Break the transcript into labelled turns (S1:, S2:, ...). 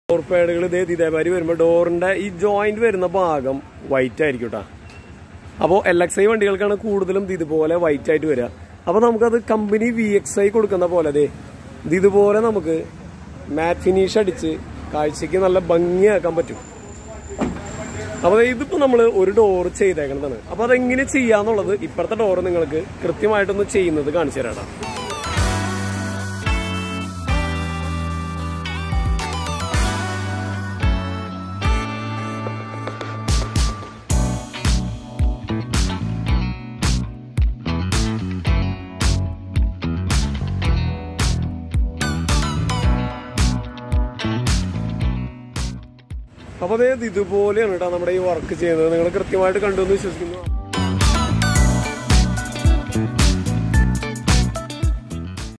S1: Door പാഡുകൾ ഇതേമാതിരി വരുമ്പോൾ ഡോറിന്റെ ഈ ജോയിന്റ് വരുന്ന ഭാഗം വൈറ്റ് ആയിരിക്കും കേട്ടോ. അപ്പോൾ LXI വണ്ടികൾക്കാണ് കൂടുതലും ഇതുപോലെ വൈറ്റ് ആയിട്ട് വരിക. അപ്പോൾ നമുക്കത് കമ്പനി VXI കൊടുക്കുന്ന പോലെ ഇതുപോലെ നമുക്ക് മാറ്റ് ഫിനിഷ് അടിച്ച് കാഴ്ചക്ക് നല്ല ഭംഗിയാക്കാൻ പറ്റും. അപ്പോൾ ഇതിപ്പോൾ നമ്മൾ ഒരു ഡോർ ചെയ്തേക്കുന്നതാണ്. അപ്പോൾ അതെങ്ങനെ ചെയ്യാന്നുള്ളത് ഇപ്പോഴത്തെ ഡോർ നിങ്ങൾക്ക് കൃത്യമായിട്ടൊന്ന് ചെയ്യുന്നത് കാണിച്ചു തരാം. അപ്പോൾ ഇതുപോലെയാണ് കേട്ടോ നമ്മുടെ ഈ വർക്ക് ചെയ്യുന്നത്. നിങ്ങൾ കൃത്യമായിട്ട് കണ്ടു എന്ന് വിശ്വസിക്കുന്നു.